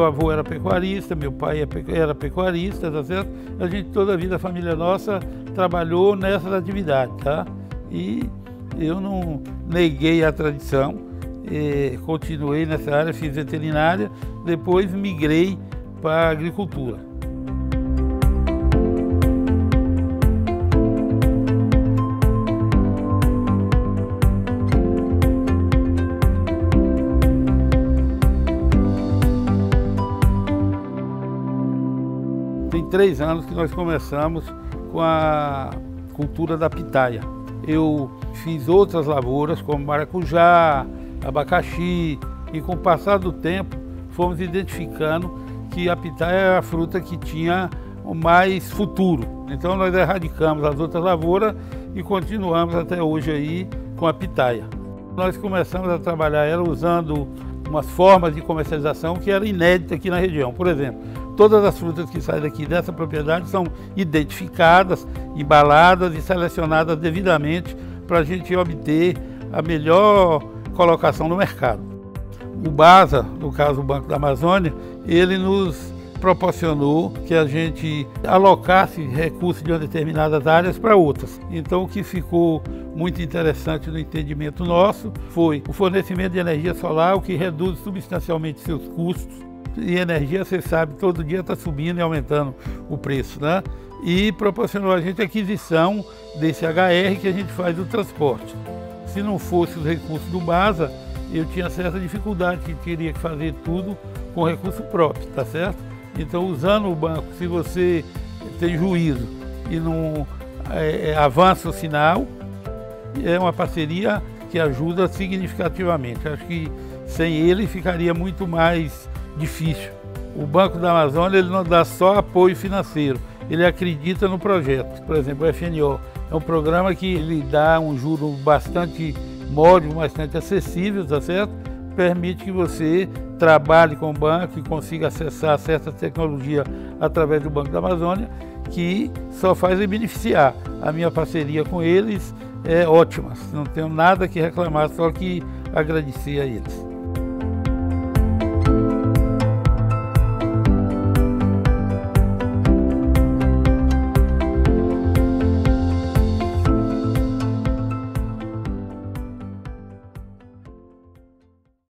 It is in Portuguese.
meu avô era pecuarista, meu pai era pecuarista, tá certo? A gente, toda a vida, a família nossa trabalhou nessas atividades, tá? E eu não neguei a tradição, continuei nessa área, fiz veterinária, depois migrei para a agricultura. Tem 3 anos que nós começamos com a cultura da pitaia. Eu fiz outras lavouras como maracujá, abacaxi, e com o passar do tempo fomos identificando que a pitaia era a fruta que tinha mais futuro. Então nós erradicamos as outras lavouras e continuamos até hoje aí com a pitaia. Nós começamos a trabalhar ela usando umas formas de comercialização que eram inéditas aqui na região. Por exemplo, todas as frutas que saem daqui dessa propriedade são identificadas, embaladas e selecionadas devidamente para a gente obter a melhor colocação no mercado. O BASA, no caso o Banco da Amazônia, ele nos proporcionou que a gente alocasse recursos de determinadas áreas para outras. Então o que ficou muito interessante no entendimento nosso foi o fornecimento de energia solar, o que reduz substancialmente seus custos. E energia, você sabe, todo dia está subindo e aumentando o preço, né? E proporcionou a gente a aquisição desse HR que a gente faz do transporte. Se não fosse os recursos do BASA, eu tinha certa dificuldade, que teria que fazer tudo com recurso próprio, tá certo? Então, usando o banco, se você tem juízo e não avança o sinal, é uma parceria que ajuda significativamente. Acho que sem ele ficaria muito mais difícil. O Banco da Amazônia, ele não dá só apoio financeiro, ele acredita no projeto. Por exemplo, o FNO é um programa que ele dá um juro bastante módico, bastante acessível, tá certo? Permite que você trabalhe com o banco e consiga acessar certa tecnologia através do Banco da Amazônia, que só faz beneficiar. A minha parceria com eles é ótima, não tenho nada que reclamar, só que agradecer a eles.